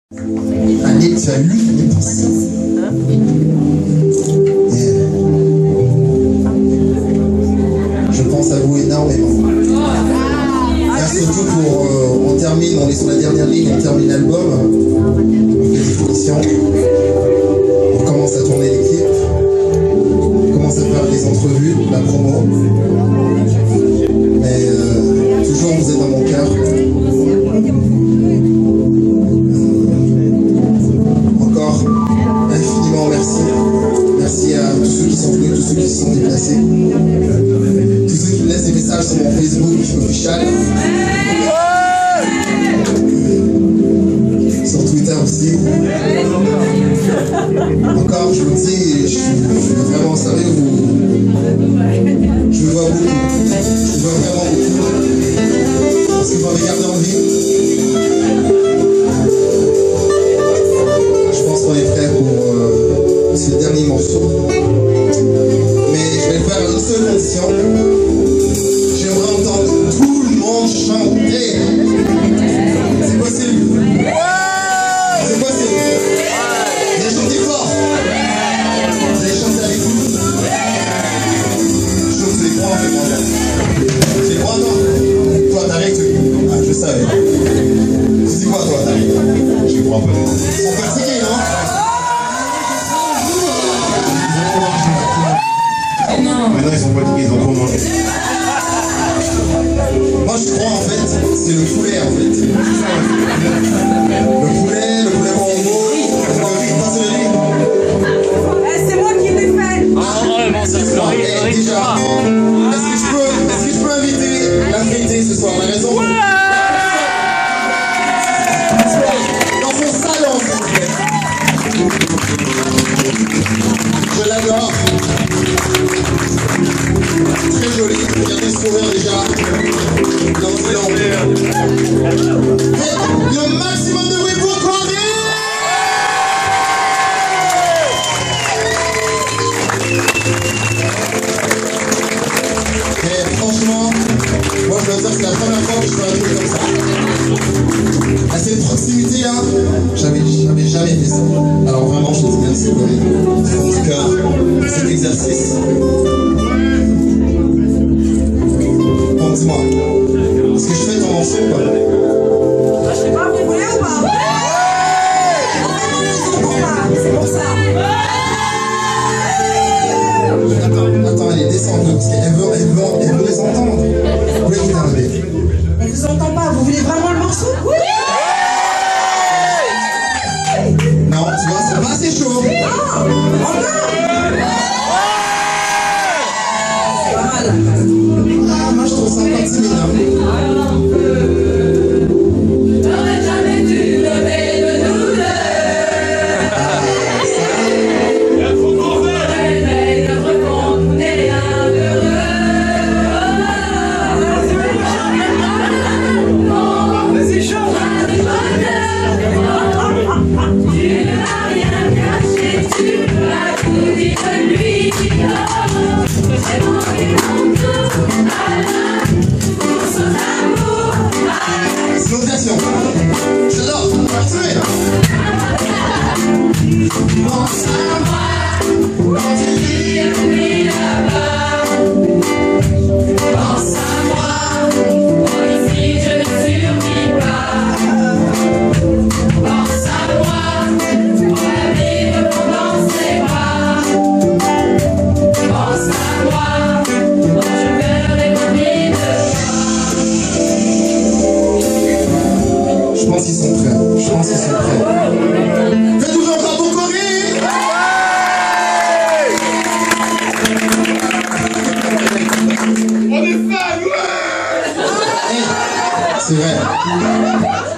Année, tu as lu je pense à vous énormément. Merci surtout pour... on termine, on est sur la dernière ligne, on termine l'album. On fait des finitions. On commence à tourner l'équipe. On commence à faire les entrevues, la promo. Mais toujours vous êtes dans mon cœur. Encore infiniment merci. Merci à tous ceux qui sont venus, tous ceux qui se sont déplacés. Tous ceux qui me laissent des messages sur mon Facebook officiel. Sur Twitter aussi. Encore, je vous dis, je suis vraiment sérieux, je vous vois beaucoup. Je vous vois vraiment beaucoup. Parce que vous m'avez gardé en vie. Je pense qu'on est prêt pour ce dernier morceau. Mais je vais le faire à une seule condition. J'aimerais entendre tout le monde chanter. C'est possible? C'est possible? Vous allez chanter fort. Vous allez chanter avec nous. Je vous les crois, mais moi. Tu les crois, toi? Toi, t'arrêtes. Ah, je savais. Tu dis quoi, toi, t'arrêtes? Je crois pas. Ils sont fatigués, non? Maintenant, ils sont fatigués, ils ont trop mangé. Moi, je crois, en fait, c'est le poulet, en fait. Le poulet bongo, le riz, pas le riz. C'est moi qui l'ai fait. Et déjà, est-ce que je peux inviter l'invité ce soir? La raison dans son salon, s'il vous plaît. Je l'adore. Très joli. Regardez ce sourire déjà. Dans le maximum de bruit pour Cordy. Et franchement, moi je dois dire que c'est la première fois que je fais un truc comme ça. À cette proximité là, j'avais jamais fait ça. Alors vraiment, je te dis merci Cordy. En tout cas, cet exercice. Bon, dis-moi, est-ce que je fais ton morceau ou pas? Je sais pas, vous voulez ou pas? C'est pour ça. Attends, allez, descends un peu, parce qu'elle veut les entendre. Vous voulez qu'il t'arrive? Elle vous entend pas, vous voulez vraiment le morceau? Oui. Non, tu vois, c'est pas assez chaud. Non, encore. C'est pas mal. Ah, moi je trouve ça pas timide. J'aurais jamais dû lever de douleur. Réveille notre monde et amoureux. Vas-y, chante. Tu ne m'as rien caché, tu m'as tout dit de lui. C'est mon tout à la pour son amour. Silenciation. J'adore. Continuez. Pense à moi quand tu vis lui là-bas. Pense à moi, moi ici je ne survis pas. Pense à moi, pour la vie me prend dans ses bras. Pense à moi, quand je meurs et m'oublie de Je pense qu'ils sont prêts. Je pense qu'ils sont prêts. Faites toujours encore pour Cordy. On est fans, ouais. C'est vrai.